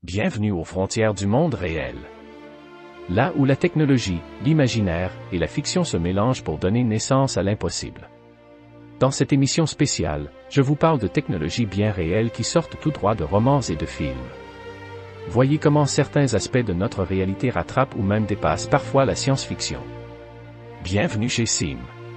Bienvenue aux frontières du monde réel. Là où la technologie, l'imaginaire et la fiction se mélangent pour donner naissance à l'impossible. Dans cette émission spéciale, je vous parle de technologies bien réelles qui sortent tout droit de romans et de films. Voyez comment certains aspects de notre réalité rattrapent ou même dépassent parfois la science-fiction. Bienvenue chez Sim.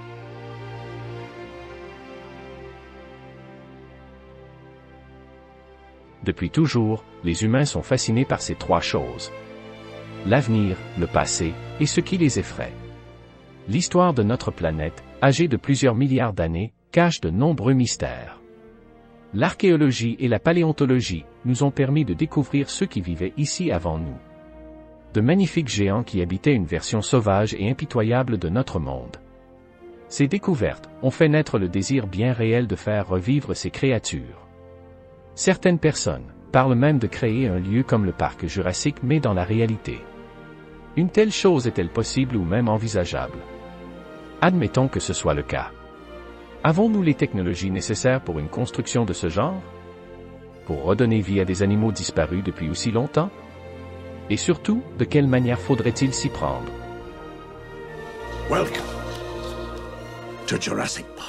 Depuis toujours, les humains sont fascinés par ces trois choses. L'avenir, le passé, et ce qui les effraie. L'histoire de notre planète, âgée de plusieurs milliards d'années, cache de nombreux mystères. L'archéologie et la paléontologie nous ont permis de découvrir ceux qui vivaient ici avant nous. De magnifiques géants qui habitaient une version sauvage et impitoyable de notre monde. Ces découvertes ont fait naître le désir bien réel de faire revivre ces créatures. Certaines personnes parlent même de créer un lieu comme le parc Jurassique mais dans la réalité. Une telle chose est-elle possible ou même envisageable? Admettons que ce soit le cas. Avons-nous les technologies nécessaires pour une construction de ce genre? Pour redonner vie à des animaux disparus depuis aussi longtemps? Et surtout, de quelle manière faudrait-il s'y prendre? Welcome to Jurassic Park.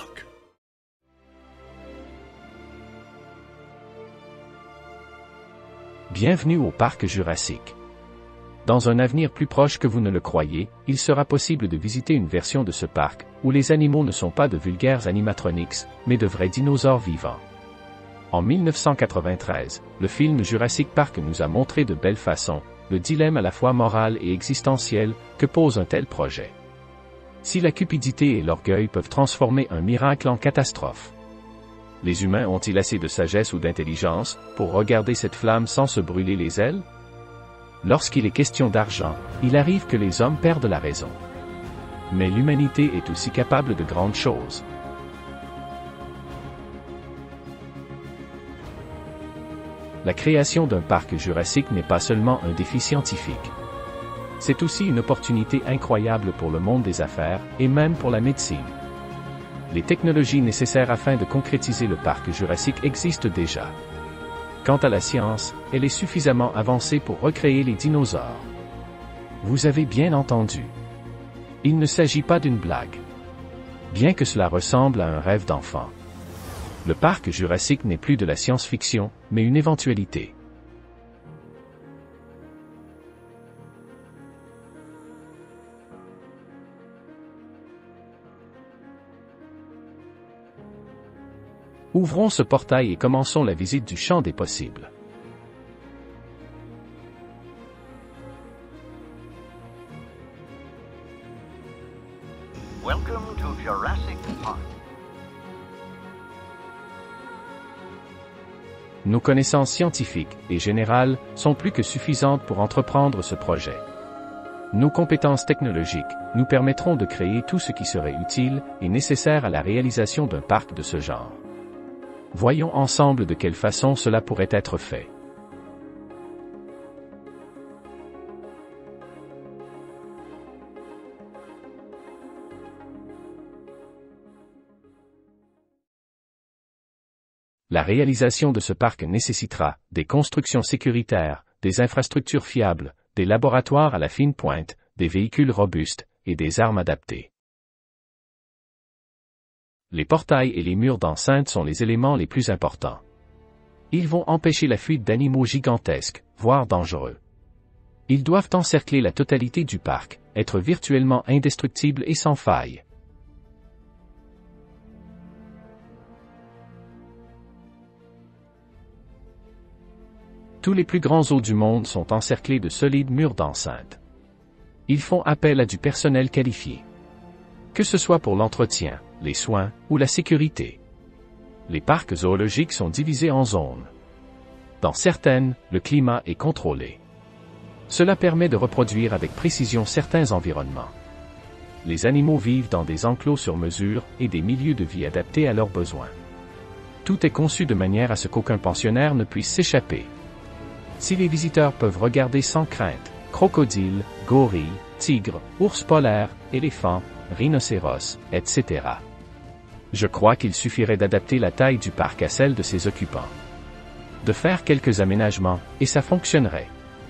Bienvenue au parc Jurassique. Dans un avenir plus proche que vous ne le croyez, il sera possible de visiter une version de ce parc, où les animaux ne sont pas de vulgaires animatronics, mais de vrais dinosaures vivants. En 1993, le film Jurassic Park nous a montré de belle façon, le dilemme à la fois moral et existentiel, que pose un tel projet. Si la cupidité et l'orgueil peuvent transformer un miracle en catastrophe. Les humains ont-ils assez de sagesse ou d'intelligence pour regarder cette flamme sans se brûler les ailes? Lorsqu'il est question d'argent, il arrive que les hommes perdent la raison. Mais l'humanité est aussi capable de grandes choses. La création d'un parc jurassique n'est pas seulement un défi scientifique. C'est aussi une opportunité incroyable pour le monde des affaires, et même pour la médecine. Les technologies nécessaires afin de concrétiser le parc Jurassique existent déjà. Quant à la science, elle est suffisamment avancée pour recréer les dinosaures. Vous avez bien entendu. Il ne s'agit pas d'une blague. Bien que cela ressemble à un rêve d'enfant. Le parc Jurassique n'est plus de la science-fiction, mais une éventualité. Ouvrons ce portail et commençons la visite du champ des possibles. Welcome to Jurassic Park. Nos connaissances scientifiques et générales sont plus que suffisantes pour entreprendre ce projet. Nos compétences technologiques nous permettront de créer tout ce qui serait utile et nécessaire à la réalisation d'un parc de ce genre. Voyons ensemble de quelle façon cela pourrait être fait. La réalisation de ce parc nécessitera des constructions sécuritaires, des infrastructures fiables, des laboratoires à la fine pointe, des véhicules robustes et des armes adaptées. Les portails et les murs d'enceinte sont les éléments les plus importants. Ils vont empêcher la fuite d'animaux gigantesques, voire dangereux. Ils doivent encercler la totalité du parc, être virtuellement indestructibles et sans faille. Tous les plus grands zoos du monde sont encerclés de solides murs d'enceinte. Ils font appel à du personnel qualifié. Que ce soit pour l'entretien, les soins ou la sécurité. Les parcs zoologiques sont divisés en zones. Dans certaines, le climat est contrôlé. Cela permet de reproduire avec précision certains environnements. Les animaux vivent dans des enclos sur mesure et des milieux de vie adaptés à leurs besoins. Tout est conçu de manière à ce qu'aucun pensionnaire ne puisse s'échapper. Si les visiteurs peuvent regarder sans crainte, crocodiles, gorilles, tigres, ours polaires, éléphants, rhinocéros, etc. Je crois qu'il suffirait d'adapter la taille du parc à celle de ses occupants. de faire quelques aménagements, et ça fonctionnerait.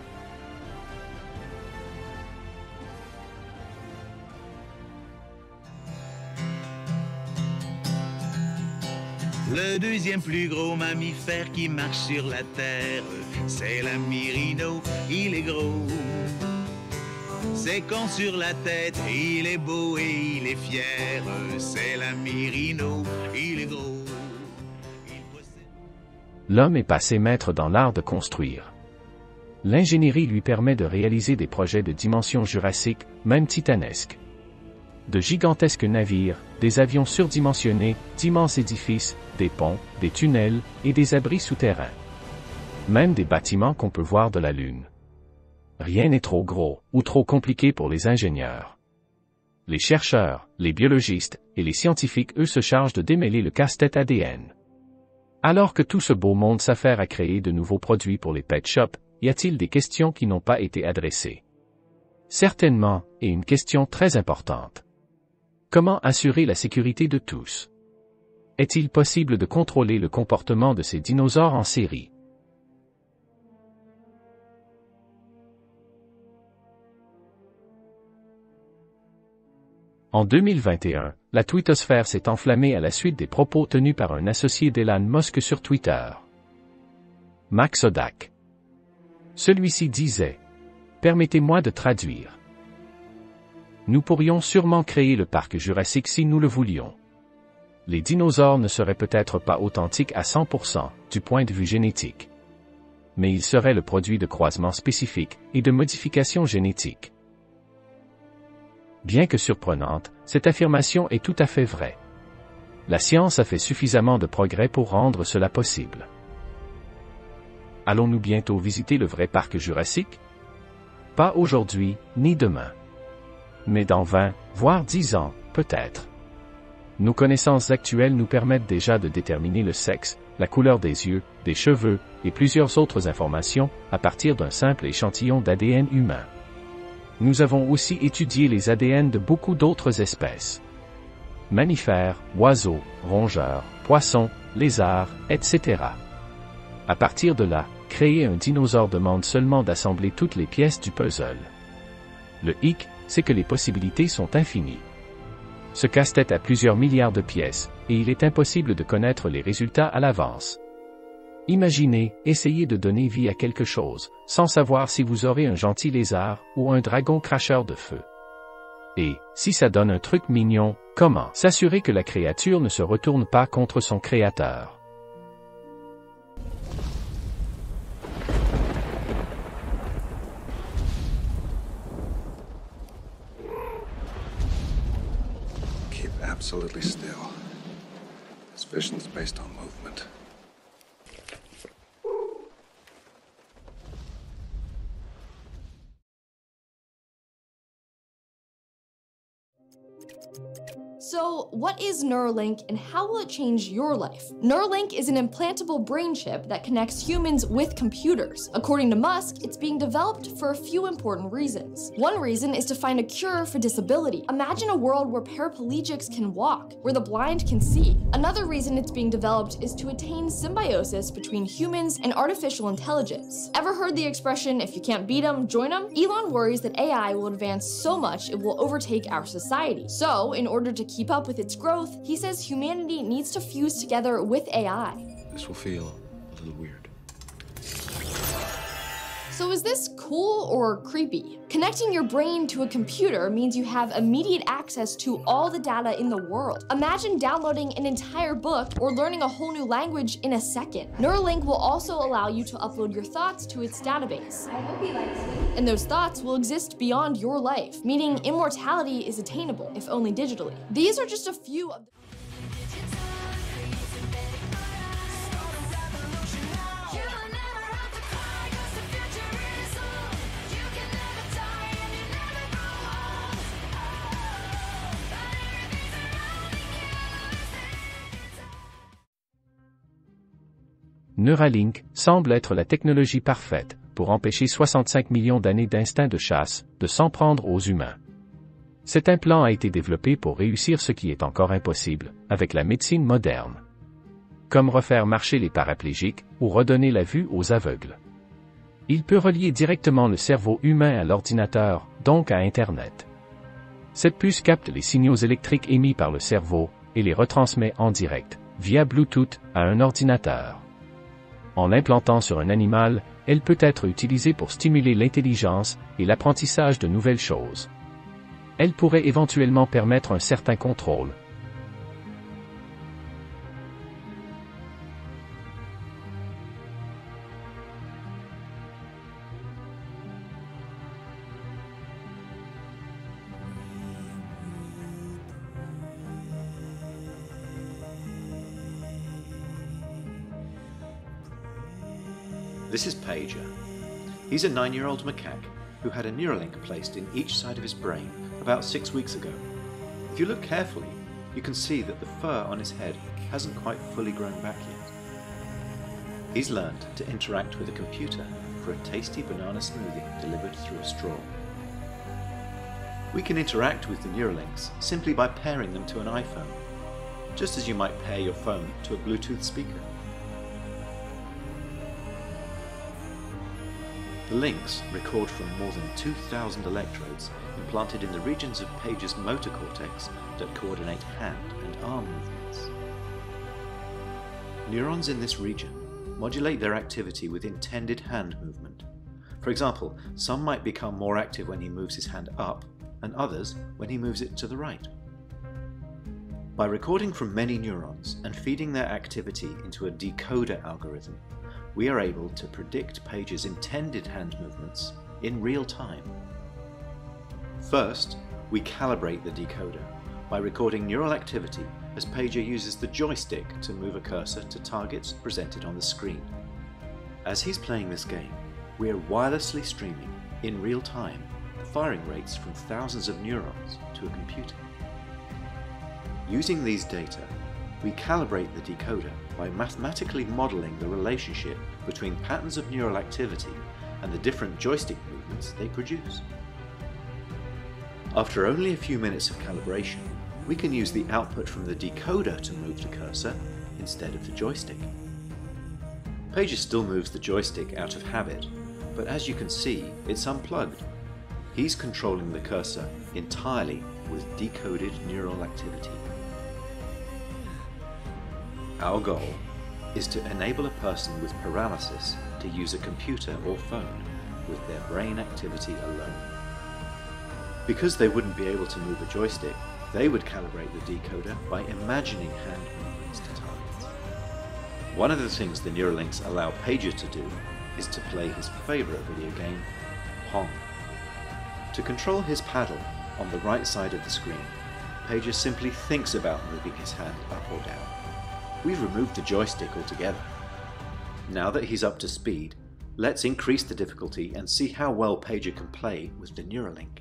Le deuxième plus gros mammifère qui marche sur la terre, c'est l'ami rhino, il est gros. C'est con sur la tête, il est beau et il est fier, c'est l'ami rhino, il est gros. L'homme est passé maître dans l'art de construire. L'ingénierie lui permet de réaliser des projets de dimension jurassique, même titanesques. De gigantesques navires, des avions surdimensionnés, d'immenses édifices, des ponts, des tunnels, et des abris souterrains. Même des bâtiments qu'on peut voir de la Lune. Rien n'est trop gros, ou trop compliqué pour les ingénieurs. Les chercheurs, les biologistes, et les scientifiques eux se chargent de démêler le casse-tête ADN. Alors que tout ce beau monde s'affaire à créer de nouveaux produits pour les pet shops, y a-t-il des questions qui n'ont pas été adressées? Certainement, et une question très importante. Comment assurer la sécurité de tous? Est-il possible de contrôler le comportement de ces dinosaures en série? En 2021, la twittosphère s'est enflammée à la suite des propos tenus par un associé d'Elon Musk sur Twitter. Max Odak. Celui-ci disait « Permettez-moi de traduire. Nous pourrions sûrement créer le parc Jurassique si nous le voulions. Les dinosaures ne seraient peut-être pas authentiques à 100% du point de vue génétique. Mais ils seraient le produit de croisements spécifiques et de modifications génétiques. » Bien que surprenante, cette affirmation est tout à fait vraie. La science a fait suffisamment de progrès pour rendre cela possible. Allons-nous bientôt visiter le vrai parc Jurassique? Pas aujourd'hui, ni demain. Mais dans 20, voire 10 ans, peut-être. Nos connaissances actuelles nous permettent déjà de déterminer le sexe, la couleur des yeux, des cheveux, et plusieurs autres informations, à partir d'un simple échantillon d'ADN humain. Nous avons aussi étudié les ADN de beaucoup d'autres espèces. Mammifères, oiseaux, rongeurs, poissons, lézards, etc. À partir de là, créer un dinosaure demande seulement d'assembler toutes les pièces du puzzle. Le hic, c'est que les possibilités sont infinies. Ce casse-tête a plusieurs milliards de pièces, et il est impossible de connaître les résultats à l'avance. Imaginez, essayez de donner vie à quelque chose, sans savoir si vous aurez un gentil lézard ou un dragon cracheur de feu. Et, si ça donne un truc mignon, comment s'assurer que la créature ne se retourne pas contre son créateur? Keep absolutely still. This vision's based on movement. So, what is Neuralink and how will it change your life? Neuralink is an implantable brain chip that connects humans with computers. According to Musk, it's being developed for a few important reasons. One reason is to find a cure for disability. Imagine a world where paraplegics can walk, where the blind can see. Another reason it's being developed is to attain symbiosis between humans and artificial intelligence. Ever heard the expression, if you can't beat them, join them? Elon worries that AI will advance so much it will overtake our society. So, in order to keep up with its growth, he says humanity needs to fuse together with AI. This will feel a little weird. So is this cool or creepy? Connecting your brain to a computer means you have immediate access to all the data in the world. Imagine downloading an entire book or learning a whole new language in a second. Neuralink will also allow you to upload your thoughts to its database. I hope he likes it. And those thoughts will exist beyond your life, meaning immortality is attainable, if only digitally. These are just a few of the Neuralink semble être la technologie parfaite pour empêcher 65 millions d'années d'instinct de chasse de s'en prendre aux humains. Cet implant a été développé pour réussir ce qui est encore impossible avec la médecine moderne. comme refaire marcher les paraplégiques ou redonner la vue aux aveugles. Il peut relier directement le cerveau humain à l'ordinateur, donc à Internet. Cette puce capte les signaux électriques émis par le cerveau et les retransmet en direct, via Bluetooth, à un ordinateur. En l'implantant sur un animal, elle peut être utilisée pour stimuler l'intelligence et l'apprentissage de nouvelles choses. Elle pourrait éventuellement permettre un certain contrôle. This is Pager. He's a 9-year-old macaque who had a Neuralink placed in each side of his brain about 6 weeks ago. If you look carefully, you can see that the fur on his head hasn't quite fully grown back yet. He's learned to interact with a computer for a tasty banana smoothie delivered through a straw. We can interact with the Neuralinks simply by pairing them to an iPhone, just as you might pair your phone to a Bluetooth speaker. The links record from more than 2,000 electrodes implanted in the regions of Pager's motor cortex that coordinate hand and arm movements. Neurons in this region modulate their activity with intended hand movement. For example, some might become more active when he moves his hand up, and others when he moves it to the right. By recording from many neurons and feeding their activity into a decoder algorithm, we are able to predict Pager's intended hand movements in real time. First, we calibrate the decoder by recording neural activity as Pager uses the joystick to move a cursor to targets presented on the screen. As he's playing this game, we are wirelessly streaming, in real time, the firing rates from thousands of neurons to a computer. Using these data, we calibrate the decoder by mathematically modeling the relationship between patterns of neural activity and the different joystick movements they produce. After only a few minutes of calibration, we can use the output from the decoder to move the cursor instead of the joystick. Pager still moves the joystick out of habit, but as you can see, it's unplugged. He's controlling the cursor entirely with decoded neural activity. Our goal is to enable a person with paralysis to use a computer or phone with their brain activity alone. Because they wouldn't be able to move a joystick, they would calibrate the decoder by imagining hand movements to targets. One of the things the Neuralinks allow Pager to do is to play his favourite video game, Pong. To control his paddle on the right side of the screen, Pager simply thinks about moving his hand up or down. We've removed the joystick altogether. Now that he's up to speed, let's increase the difficulty and see how well Pager can play with the Neuralink.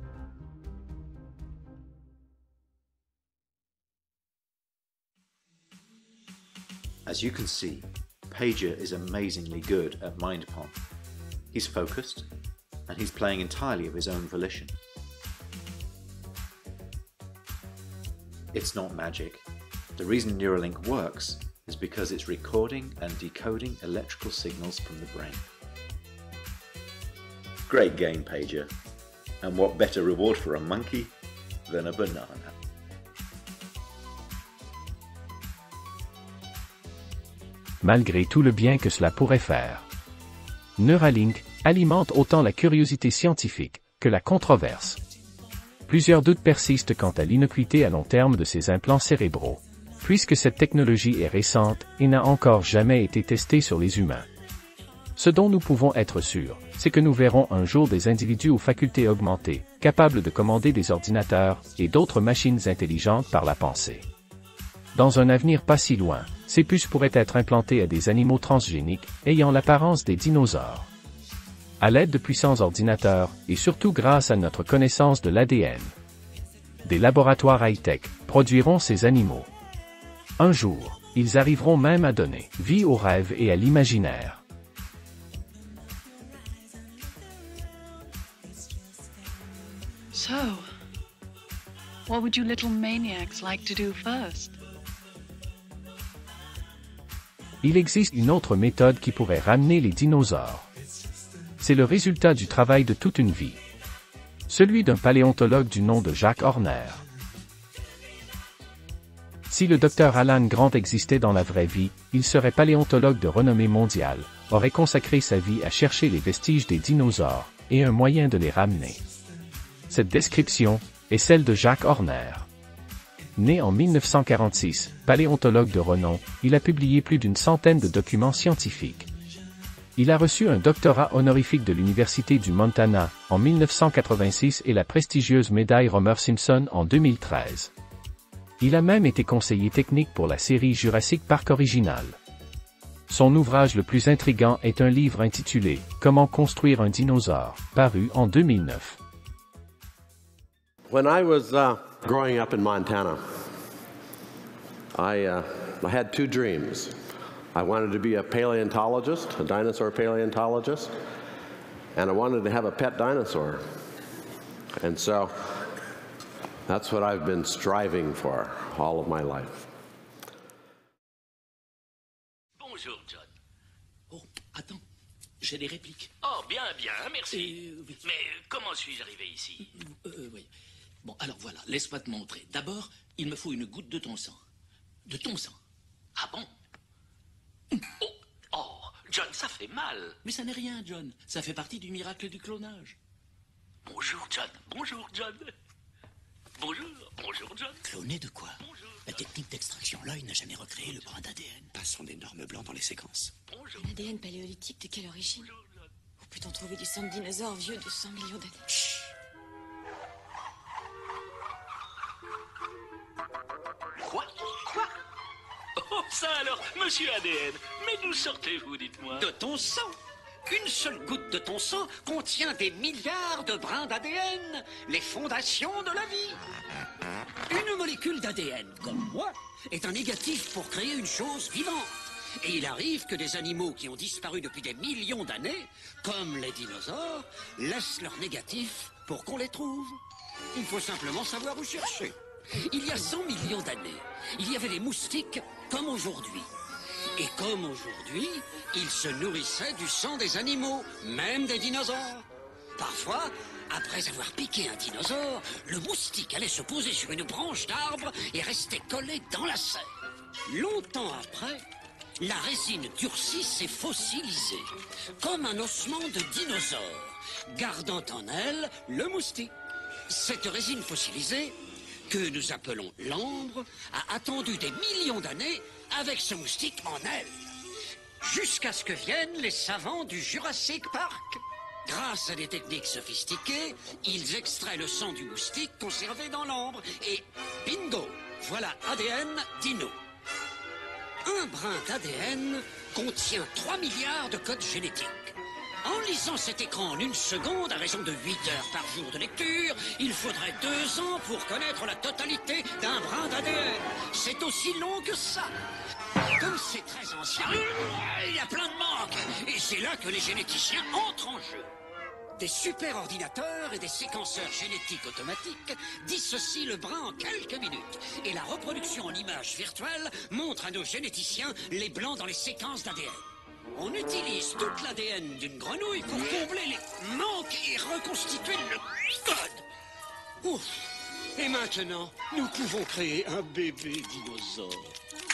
As you can see, Pager is amazingly good at Mind Pong. He's focused, and he's playing entirely of his own volition. It's not magic. The reason Neuralink works is because it's recording and decoding electrical signals from the brain. Great game, Pager. And what better reward for a monkey than a banana? Malgré tout le bien que cela pourrait faire, Neuralink alimente autant la curiosité scientifique que la controverse. Plusieurs doutes persistent quant à l'innocuité à long terme de ces implants cérébraux, puisque cette technologie est récente et n'a encore jamais été testée sur les humains. Ce dont nous pouvons être sûrs, c'est que nous verrons un jour des individus aux facultés augmentées, capables de commander des ordinateurs et d'autres machines intelligentes par la pensée. Dans un avenir pas si loin, ces puces pourraient être implantées à des animaux transgéniques, ayant l'apparence des dinosaures. À l'aide de puissants ordinateurs, et surtout grâce à notre connaissance de l'ADN. Des laboratoires high-tech produiront ces animaux. Un jour, ils arriveront même à donner vie aux rêves et à l'imaginaire. So, what would you little maniacs like to do first? Il existe une autre méthode qui pourrait ramener les dinosaures. C'est le résultat du travail de toute une vie. Celui d'un paléontologue du nom de Jacques Horner. Si le docteur Alan Grant existait dans la vraie vie, il serait paléontologue de renommée mondiale, aurait consacré sa vie à chercher les vestiges des dinosaures, et un moyen de les ramener. Cette description est celle de Jacques Horner. Né en 1946, paléontologue de renom, il a publié plus d'une centaine de documents scientifiques. Il a reçu un doctorat honorifique de l'Université du Montana en 1986 et la prestigieuse médaille Homer Simpson en 2013. Il a même été conseiller technique pour la série Jurassic Park originale. Son ouvrage le plus intriguant est un livre intitulé « Comment construire un dinosaure », paru en 2009. When I was growing up in Montana, I had two dreams. I wanted to be a paleontologist, a dinosaur paleontologist, and I wanted to have a pet dinosaur. And so that's what I've been striving for all of my life. Bonjour, John. Oh, attends, j'ai des répliques. Oh, bien, merci. Oui. Mais comment suis-je arrivé ici? Oui. Bon, alors voilà, laisse-moi te montrer. D'abord, il me faut une goutte de ton sang. De ton sang. Ah bon? Oh, John, ça fait mal. Mais ça n'est rien, John. Ça fait partie du miracle du clonage. Bonjour, John. Bonjour, John. Bonjour, John. Cloner de quoi? Bonjour. La technique d'extraction Loy n'a jamais recréé le brin d'ADN. Pas son énorme blanc dans les séquences. Bonjour. Un ADN paléolithique de quelle origine? Ou peut-on trouver du sang de dinosaures vieux de 100 millions d'années? Chut. Quoi? Oh, ça alors, monsieur ADN. Mais d'où sortez-vous, dites-moi? De ton sang. Une seule goutte de ton sang contient des milliards de brins d'ADN, les fondations de la vie. Une molécule d'ADN, comme moi, est un négatif pour créer une chose vivante. Et il arrive que des animaux qui ont disparu depuis des millions d'années, comme les dinosaures, laissent leur négatif pour qu'on les trouve. Il faut simplement savoir où chercher. Il y a 100 millions d'années, il y avait des moustiques comme aujourd'hui. Et comme aujourd'hui, ils se nourrissaient du sang des animaux, même des dinosaures. Parfois, après avoir piqué un dinosaure, le moustique allait se poser sur une branche d'arbre et restait collé dans la serre. Longtemps après, la résine durcie s'est fossilisée, comme un ossement de dinosaure, gardant en elle le moustique. Cette résine fossilisée, que nous appelons l'ambre, a attendu des millions d'années avec ce moustique en elle, jusqu'à ce que viennent les savants du Jurassic Park. Grâce à des techniques sophistiquées, ils extraient le sang du moustique conservé dans l'ambre et bingo, voilà ADN dino. Un brin d'ADN contient 3 milliards de codes génétiques. En lisant cet écran en 1 seconde, à raison de 8 heures par jour de lecture, il faudrait 2 ans pour connaître la totalité d'un brin d'ADN. C'est aussi long que ça. Comme c'est très ancien, il y a plein de manques. Et c'est là que les généticiens entrent en jeu. Des superordinateurs et des séquenceurs génétiques automatiques dissocient le brin en quelques minutes. Et la reproduction en images virtuelles montre à nos généticiens les blancs dans les séquences d'ADN. On utilise toute l'ADN d'une grenouille pour combler les manques et reconstituer le code. Ouf. Et maintenant, nous pouvons créer un bébé dinosaure.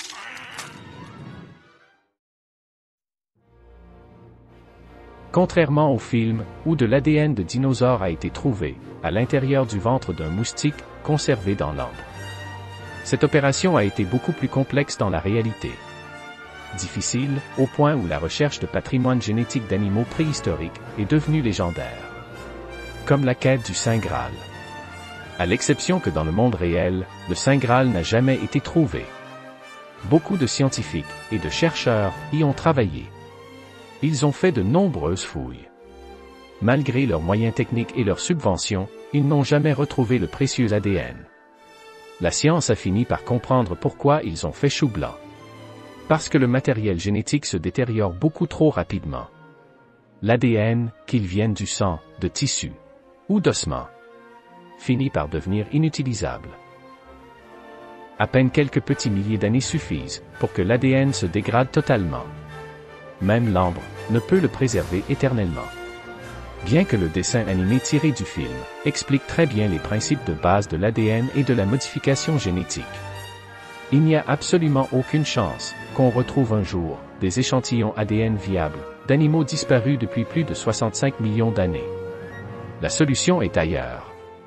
Contrairement au film, où de l'ADN de dinosaure a été trouvé, à l'intérieur du ventre d'un moustique, conservé dans l'ambre. Cette opération a été beaucoup plus complexe dans la réalité. Difficile, au point où la recherche de patrimoine génétique d'animaux préhistoriques est devenue légendaire. Comme la quête du Saint Graal. À l'exception que dans le monde réel, le Saint Graal n'a jamais été trouvé. Beaucoup de scientifiques et de chercheurs y ont travaillé. Ils ont fait de nombreuses fouilles. Malgré leurs moyens techniques et leurs subventions, ils n'ont jamais retrouvé le précieux ADN. La science a fini par comprendre pourquoi ils ont fait chou blanc. Parce que le matériel génétique se détériore beaucoup trop rapidement. L'ADN, qu'il vienne du sang, de tissu ou d'ossements, finit par devenir inutilisable. À peine quelques petits milliers d'années suffisent pour que l'ADN se dégrade totalement. Même l'ambre ne peut le préserver éternellement. Bien que le dessin animé tiré du film explique très bien les principes de base de l'ADN et de la modification génétique, il n'y a absolument aucune chance qu'on retrouve un jour des échantillons ADN viables d'animaux disparus depuis plus de 65 millions d'années. La solution est ailleurs.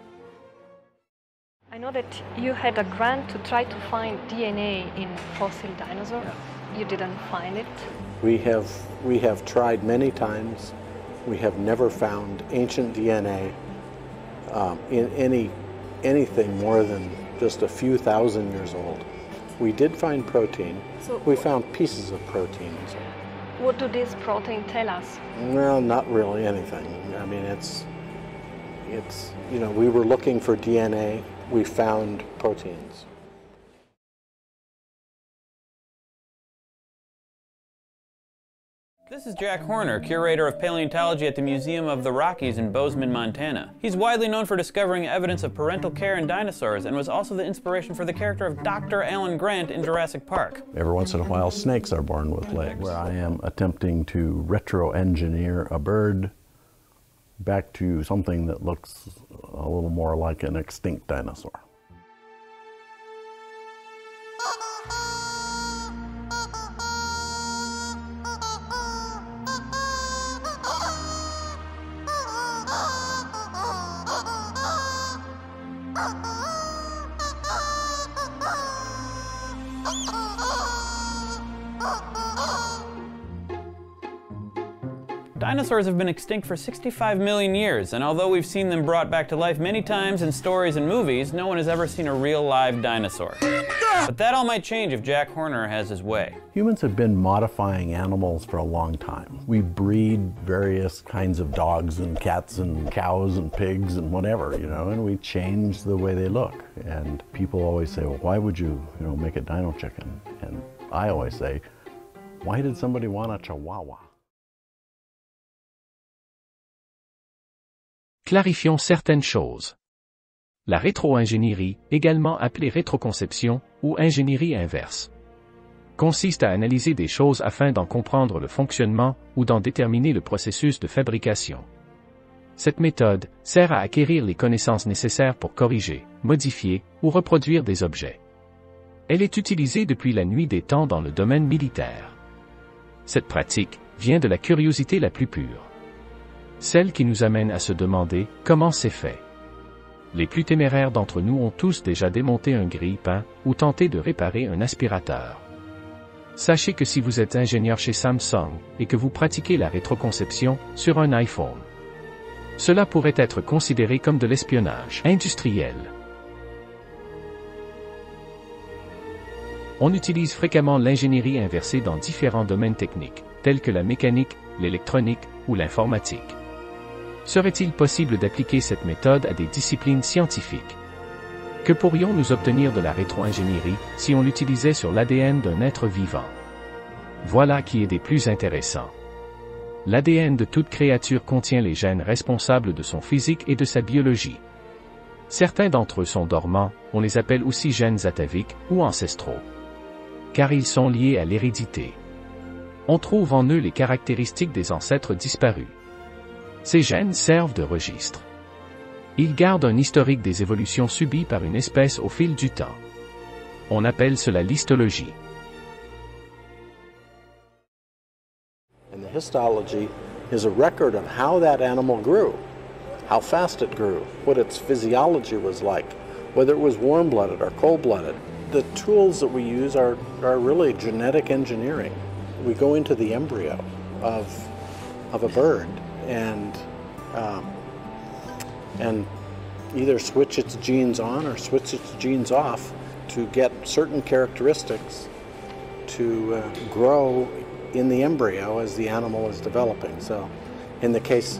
I know that you had a grant to try to find DNA in fossil dinosaurs. You didn't find it. We have tried many times. We have never found ancient DNA in anything more than just a few thousand years old. We did find protein. So we found pieces of proteins. What do these proteins tell us? Well, not really anything. I mean, it's you know, we were looking for DNA. We found proteins. This is Jack Horner, curator of paleontology at the Museum of the Rockies in Bozeman, Montana. He's widely known for discovering evidence of parental care in dinosaurs and was also the inspiration for the character of Dr. Alan Grant in Jurassic Park. Every once in a while, snakes are born with legs, where I am attempting to retro-engineer a bird back to something that looks a little more like an extinct dinosaur. Dinosaurs have been extinct for 65 million years, and although we've seen them brought back to life many times in stories and movies, no one has ever seen a real live dinosaur. But that all might change if Jack Horner has his way. Humans have been modifying animals for a long time. We breed various kinds of dogs and cats and cows and pigs and whatever, you know, and we change the way they look. And people always say, well, why would you know, make a dino chicken? And I always say, why did somebody want a chihuahua? Clarifions certaines choses. La rétro-ingénierie, également appelée rétroconception ou ingénierie inverse, consiste à analyser des choses afin d'en comprendre le fonctionnement ou d'en déterminer le processus de fabrication. Cette méthode sert à acquérir les connaissances nécessaires pour corriger, modifier ou reproduire des objets. Elle est utilisée depuis la nuit des temps dans le domaine militaire. Cette pratique vient de la curiosité la plus pure. Celle qui nous amène à se demander comment c'est fait. Les plus téméraires d'entre nous ont tous déjà démonté un grille-pain ou tenté de réparer un aspirateur. Sachez que si vous êtes ingénieur chez Samsung et que vous pratiquez la rétroconception sur un iPhone, cela pourrait être considéré comme de l'espionnage industriel. On utilise fréquemment l'ingénierie inversée dans différents domaines techniques, tels que la mécanique, l'électronique ou l'informatique. Serait-il possible d'appliquer cette méthode à des disciplines scientifiques? Que pourrions-nous obtenir de la rétro-ingénierie si on l'utilisait sur l'ADN d'un être vivant? Voilà qui est des plus intéressants. L'ADN de toute créature contient les gènes responsables de son physique et de sa biologie. Certains d'entre eux sont dormants, on les appelle aussi gènes ataviques ou ancestraux, car ils sont liés à l'hérédité. On trouve en eux les caractéristiques des ancêtres disparus. Ces gènes servent de registre. Ils gardent un historique des évolutions subies par une espèce au fil du temps. On appelle cela l'histologie. And the histology is a record of how that animal grew, how fast it grew, what its physiology was like, whether it was warm-blooded or cold-blooded. The tools that we use are really genetic engineering. We go into the embryo of a bird and either switch its genes on or switch its genes off to get certain characteristics to grow in the embryo as the animal is developing. So in the case,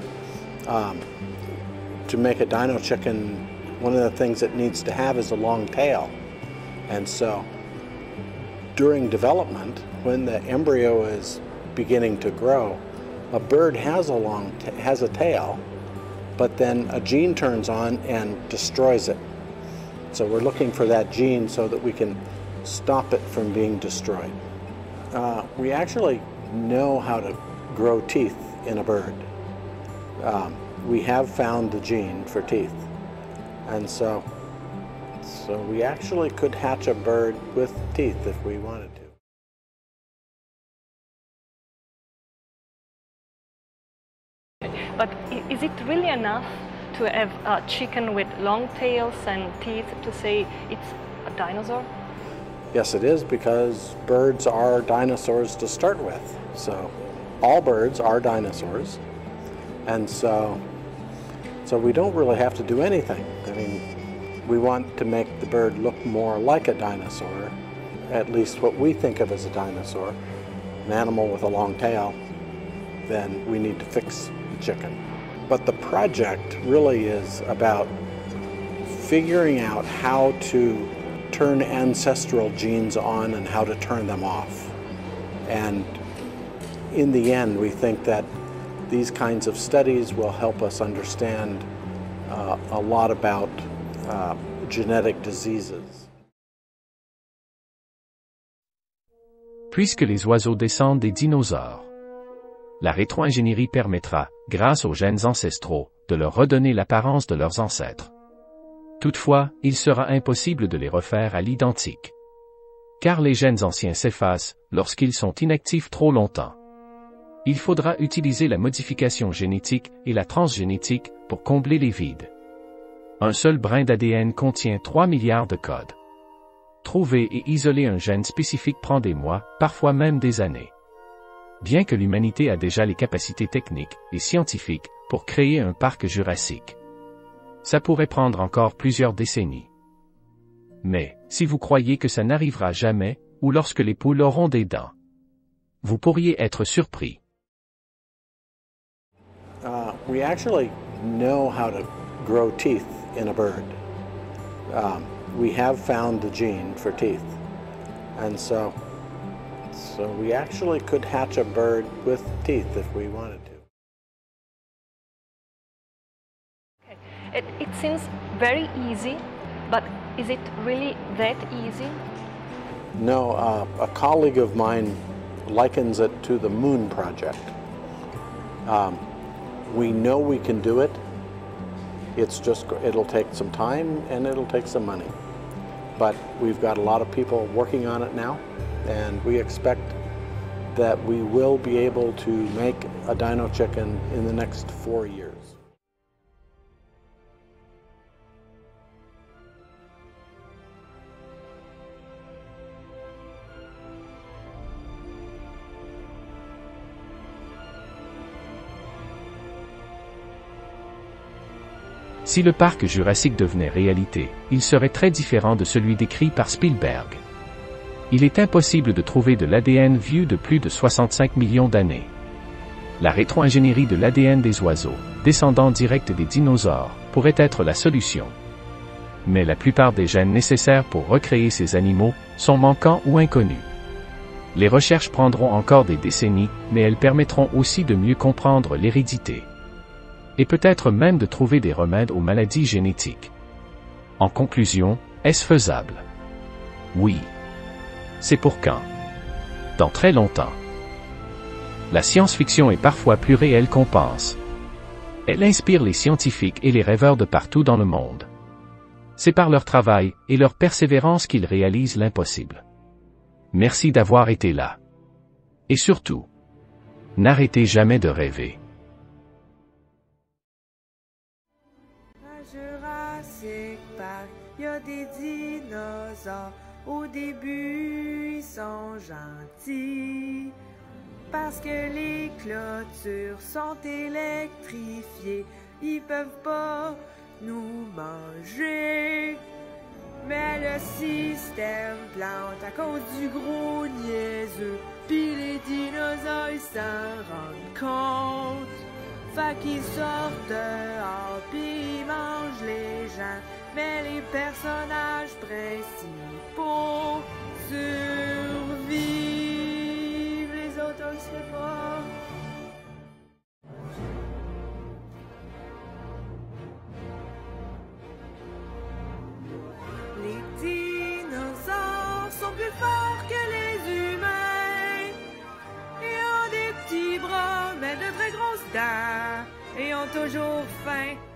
to make a dino chicken, one of the things it needs to have is a long tail. And so during development, when the embryo is beginning to grow, a bird has a tail, but then a gene turns on and destroys it. So we're looking for that gene so that we can stop it from being destroyed. We actually know how to grow teeth in a bird. We have found the gene for teeth. And so we actually could hatch a bird with teeth if we wanted to. But is it really enough to have a chicken with long tails and teeth to say it's a dinosaur? Yes, it is, because birds are dinosaurs to start with. So all birds are dinosaurs. And so we don't really have to do anything. I mean, we want to make the bird look more like a dinosaur, at least what we think of as a dinosaur, an animal with a long tail. Then we need to fix the chicken. But the project really is about figuring out how to turn ancestral genes on and how to turn them off. And in the end, we think that these kinds of studies will help us understand a lot about genetic diseases. Puisque les oiseaux descendent des dinosaures, la rétro-ingénierie permettra, grâce aux gènes ancestraux, de leur redonner l'apparence de leurs ancêtres. Toutefois, il sera impossible de les refaire à l'identique. Car les gènes anciens s'effacent lorsqu'ils sont inactifs trop longtemps. Il faudra utiliser la modification génétique et la transgénétique pour combler les vides. Un seul brin d'ADN contient 3 milliards de codes. Trouver et isoler un gène spécifique prend des mois, parfois même des années. Bien que l'humanité a déjà les capacités techniques et scientifiques pour créer un parc jurassique, ça pourrait prendre encore plusieurs décennies. Mais, si vous croyez que ça n'arrivera jamais, ou lorsque les poules auront des dents, vous pourriez être surpris. We actually know how to grow teeth in a bird. We have found the gene for teeth. And so we actually could hatch a bird with teeth if we wanted to. It seems very easy, but is it really that easy? No, a colleague of mine likens it to the Moon Project. We know we can do it. It'll take some time and it'll take some money. But we've got a lot of people working on it now, and we expect that we will be able to make a dino chicken in the next 4 years. Si le parc jurassique devenait réalité, il serait très différent de celui décrit par Spielberg. Il est impossible de trouver de l'ADN vieux de plus de 65 millions d'années. La rétro-ingénierie de l'ADN des oiseaux, descendants directs des dinosaures, pourrait être la solution. Mais la plupart des gènes nécessaires pour recréer ces animaux sont manquants ou inconnus. Les recherches prendront encore des décennies, mais elles permettront aussi de mieux comprendre l'hérédité. Et peut-être même de trouver des remèdes aux maladies génétiques. En conclusion, est-ce faisable? Oui. C'est pour quand? Dans très longtemps. La science-fiction est parfois plus réelle qu'on pense. Elle inspire les scientifiques et les rêveurs de partout dans le monde. C'est par leur travail et leur persévérance qu'ils réalisent l'impossible. Merci d'avoir été là. Et surtout, n'arrêtez jamais de rêver. Jurassic Park, y a des dinosaures. Au début, ils sont gentils. Parce que les clôtures sont électrifiées. Ils peuvent pas nous manger. Mais le système plante à cause du gros niaiseux. Pis les dinosaures, ils s'en rendent compte. Fait qu'ils sortent dehors pis ils mangent les gens. Mais les personnages principaux survivent. Les autres, on le sait pas. Les dinosaures sont plus forts que les humains. Ils ont des petits bras, mais de très grosses dents. Et ont toujours faim.